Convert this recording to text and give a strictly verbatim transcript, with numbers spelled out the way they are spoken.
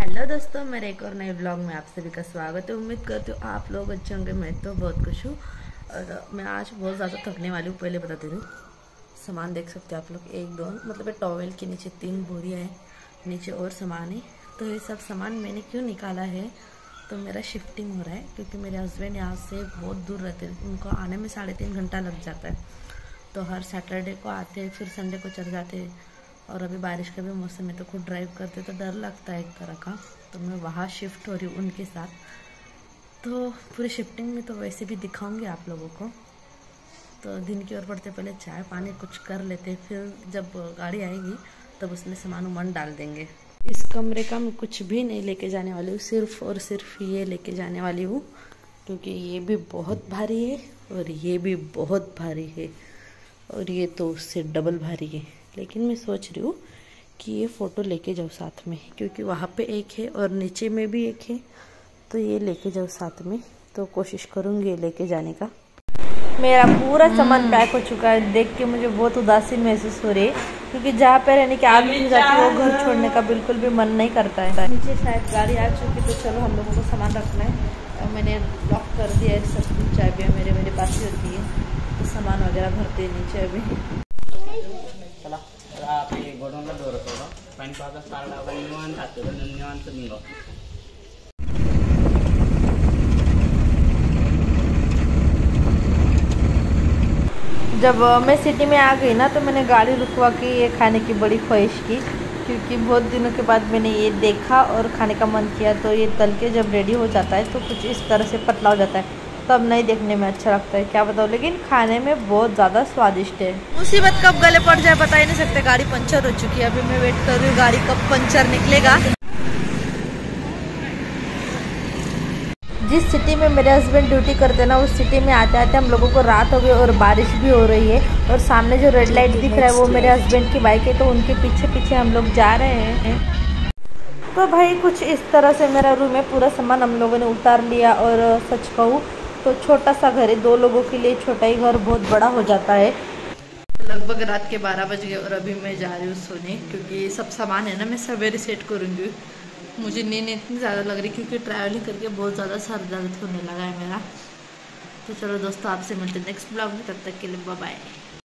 Hello दोस्तों, मेरे एक और नए ब्लॉग में आप सभी का स्वागत है। उम्मीद करती हूँ आप लोग अच्छे होंगे। मैं तो बहुत खुश हूँ और मैं आज बहुत ज़्यादा थकने वाली हूँ। पहले बता दे दूँ, सामान देख सकते हैं आप लोग। एक दो मतलब टॉवेल के नीचे तीन बोरियाँ हैं, नीचे और सामान है। तो ये सब सामान मैंने क्यों निकाला है, तो मेरा शिफ्टिंग हो रहा है क्योंकि मेरे हस्बैंड यहाँ से बहुत दूर रहते हैं। उनको आने में साढ़े तीन घंटा लग जाता है। तो हर सैटरडे को आते हैं, फिर संडे को चले जाते हैं। और अभी बारिश का भी मौसम है तो खुद ड्राइव करते तो डर लगता है एक तरह का। तो मैं वहाँ शिफ्ट हो रही हूँ उनके साथ। तो पूरी शिफ्टिंग में तो वैसे भी दिखाऊंगी आप लोगों को। तो दिन की ओर बढ़ते पहले चाय पानी कुछ कर लेते, फिर जब गाड़ी आएगी तब उसमें सामान उमान डाल देंगे। इस कमरे का मैं कुछ भी नहीं लेके जाने वाली हूँ, सिर्फ और सिर्फ ये लेके जाने वाली हूँ क्योंकि ये भी बहुत भारी है और ये भी बहुत भारी है और ये तो उससे डबल भारी है। लेकिन मैं सोच रही हूँ कि ये फ़ोटो लेके जाऊँ साथ में, क्योंकि वहाँ पे एक है और नीचे में भी एक है। तो ये लेके जाऊँ साथ में, तो कोशिश करूँगी लेके जाने का। मेरा पूरा सामान पैक हो चुका है। देख के मुझे बहुत उदासीन महसूस हो रही है क्योंकि जहाँ पे रहने की आदत हो जाती है वो घर छोड़ने का बिल्कुल भी मन नहीं करता है। नीचे शायद गाड़ी आ चुकी, तो चलो हम लोगों को सामान रखना है। मैंने लॉक कर दिया है सब कुछ, चाबियाँ मेरे मेरे पास ही होती है। तो सामान वगैरह भरते हैं नीचे अभी। चला आप ये गोडाउन का डोर करो पानी पास स्टार्ट आवर निवान आते हैं निवान से निगो। जब मैं सिटी में आ गई ना तो मैंने गाड़ी रुकवा के ये खाने की बड़ी ख्वाहिश की, क्योंकि बहुत दिनों के बाद मैंने ये देखा और खाने का मन किया। तो ये तल के जब रेडी हो जाता है तो कुछ इस तरह से पतला हो जाता है, तब नहीं देखने में अच्छा लगता है, क्या बताओ। लेकिन खाने में बहुत ज़्यादा स्वादिष्ट है। मुसीबत कब गले पड़ जाए बता ही नहीं सकते। गाड़ी पंचर हो चुकी है, अभी मैं वेट कर रही हूँ गाड़ी कब पंचर निकलेगा। जिस सिटी में मेरे हस्बैंड ड्यूटी करते हैं ना, उस सिटी में आते आते हम लोगों को रात हो गई और बारिश भी हो रही है। और सामने जो रेड लाइट दिख रहा है वो मेरे हस्बैंड की बाइक है, तो उनके पीछे पीछे हम लोग जा रहे हैं। तो भाई कुछ इस तरह से मेरा रूम है। पूरा सामान हम लोगों ने उतार लिया और सच कहूँ तो छोटा सा घर है, दो लोगों के लिए छोटा ही घर बहुत बड़ा हो जाता है। लगभग रात के बारह बज गए और अभी मैं जा रही हूँ सोने, क्योंकि सब सामान है ना मैं सवेरे सेट करूँगी। मुझे नींद इतनी ज़्यादा लग रही क्योंकि ट्रैवलिंग करके बहुत ज़्यादा सर दर्द होने लगा है मेरा। तो चलो दोस्तों, आपसे मिलते हैं नेक्स्ट ब्लॉग में, तब तक के लिए बाय बाय।